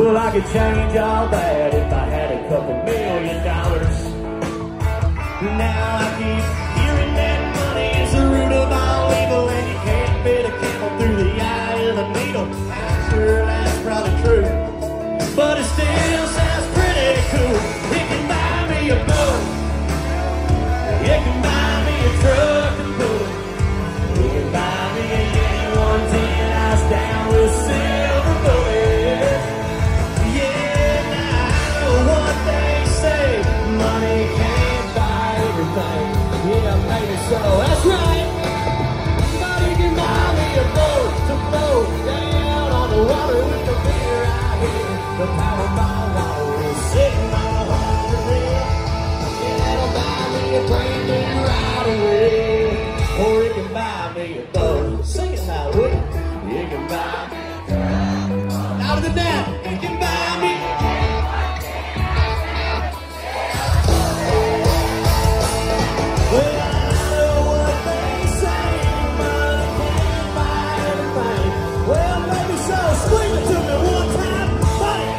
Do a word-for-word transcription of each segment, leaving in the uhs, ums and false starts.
Well, I could change all that if I had a couple million dollars. Now I keep hearing that money is the root of all evil, and you can't fit a camel through the eye of a needle. I'm sure that's probably true, but it still sounds pretty cool. It can buy me a boat, it can buy me a truck and pool, it can buy me a Yeti one ten house down with silver bullets. Yeah, now I know what they say, money can't buy everything. Yeah, maybe so, that's right. But it can buy me a boat to float down on the water with the beer I hear. The Powerball water is sitting on a hundred mil. Yeah, it'll buy me a brand new ride away. Or it can buy me a boat. Sing it now, would you? It can buy me out of the net. It can buy me. Well, I know what they say, money can't buy everything. Well, maybe so. Scream it to me one time. Money.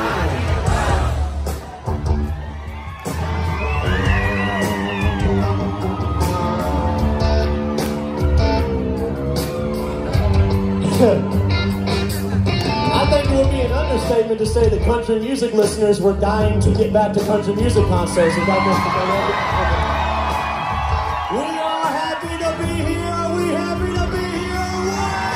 I think it would be an understatement to say that country music listeners were dying to get back to country music concerts. Is that Mister Bennett? We are happy to be here. Are we happy to be here or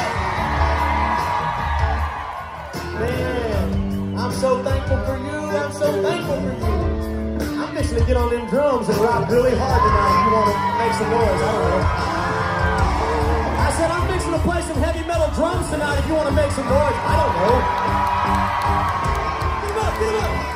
what? Man, I'm so thankful for you. I'm so thankful for you. I'm fixing to get on them drums and rock really hard tonight. You want to make some noise? I don't know. I said I'm fixing to play some heavy metal drums tonight if you want to make some noise. I don't know. Get 'em up, get 'em up.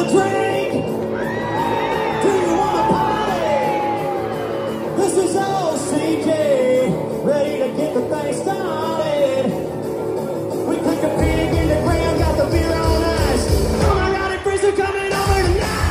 drink? Do you wanna party? This is old C J, ready to get the thing started. We cook a pig in the ground, got the beer on ice. Come on, Rowdy Freezer coming over tonight.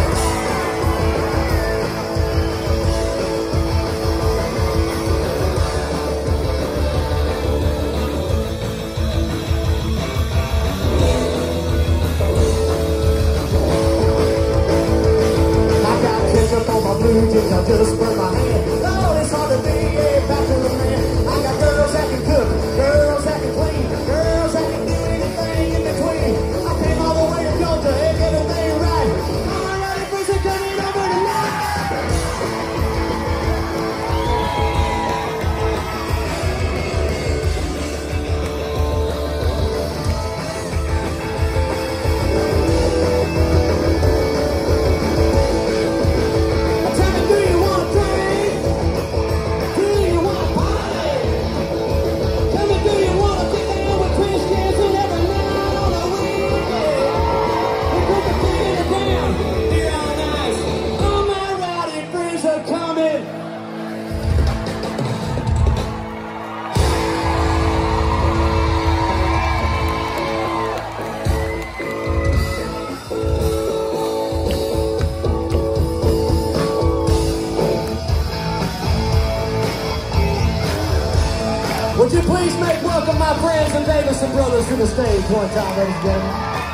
On my blue jeans, I just burn my hand. Oh, it's hard to be a bachelor man. I got girls that can cook, girls that can clean, girls that can do anything in between. I came all the way to Georgia and get everything right. I'm a Rowdy Freezer coming over tonight. Would you please make welcome my friends and Davison brothers to the stage one time, ladies and gentlemen.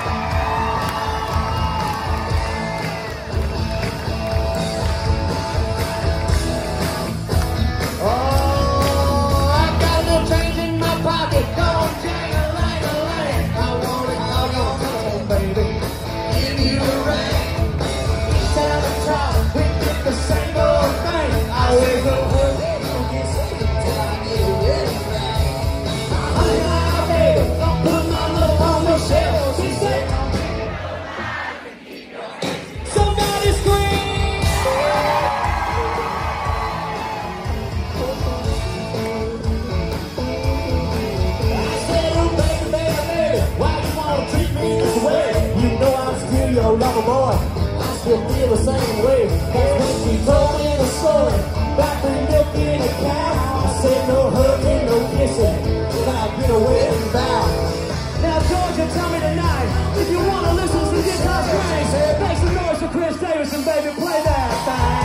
Oh, I got a little change in my pocket. Don't jang-a-lang-a-lang. I want it all on home, baby. Give you a ring. Tell the top, we get the same old thing. I wake up with it. Don't get sick until I get ready. Don't put my love on the shelf. She said, somebody scream. I said, oh baby, baby, baby, why you wanna treat me this way? You know I'm still your lover boy. I still feel the same way. Cause when she told me the story about the milk in the cow, I said no hugging, no kissing. I'll get away and vow. Now, Georgia, tell me tonight, if you want to listen to guitar strings, make some noise for Chris Davison, baby. Play that thing.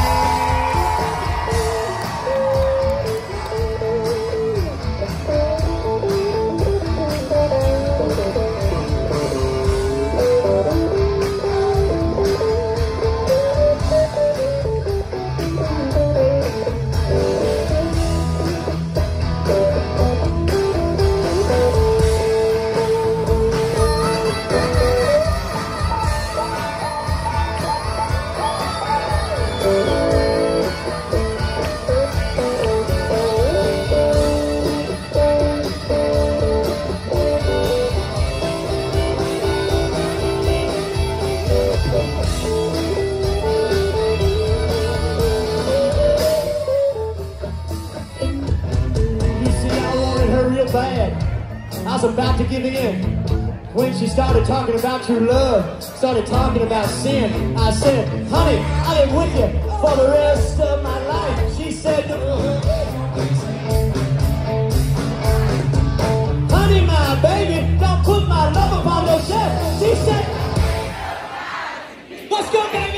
Bad. I was about to give in when she started talking about true love, started talking about sin. I said, honey, I've been with you for the rest of my life. She said, honey, my baby, don't put my love upon no shelf. She said, let's go, baby.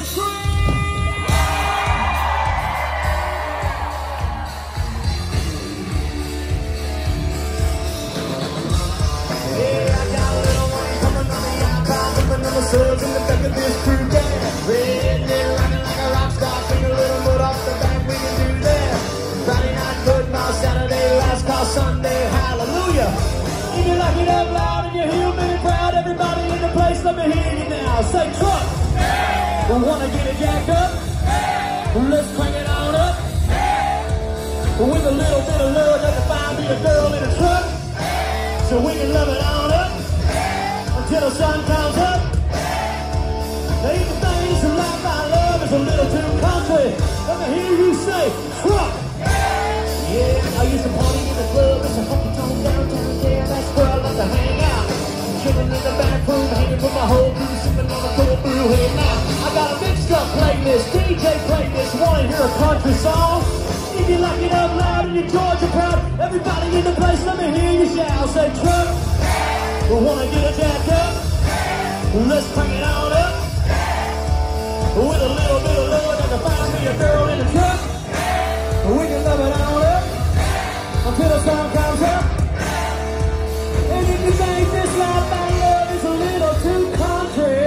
Subs in the back of this crew, yeah. Red, they're rocking like a rock star. Bring a little mood off the back, we can do that. Friday night football, Saturday last call, Sunday, hallelujah. If you like it up loud and you're human and proud, everybody in the place, let me hear you now. Say truck. Hey. We wanna get it jacked up. Hey. Let's crank it on up. Hey. With a little bit of love, you can find me a girl in a truck. Hey. So we can love it on up. Hey. Until the sun comes up. Now even things in life I love is a little too country. Let me hear you say, truck. Yeah, I used to party in the club. It's a honky tonk downtown. Yeah, that's where I love to hang out. Chilling in the back room, hanging with my whole crew, sipping on a cold brew. Hey now, I got a mixed up playlist. D J playlist. Wanna hear a country song? If you like it up loud and you're Georgia proud, everybody in the place, let me hear you shout. Say truck. We wanna get it jacked up. Let's crank it on up. With a little bit of love, I can find me a girl in the truck. We can love it on up until the sun comes up. And if you think this life I love is a little too country,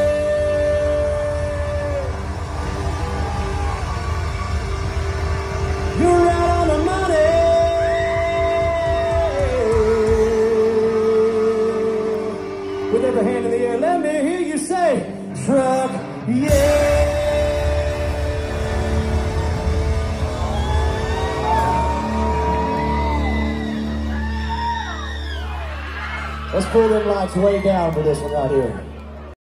you're right on the money. With every hand in the air, let me hear you say, truck. Yeah. Let's pull them lights way down for this one right here.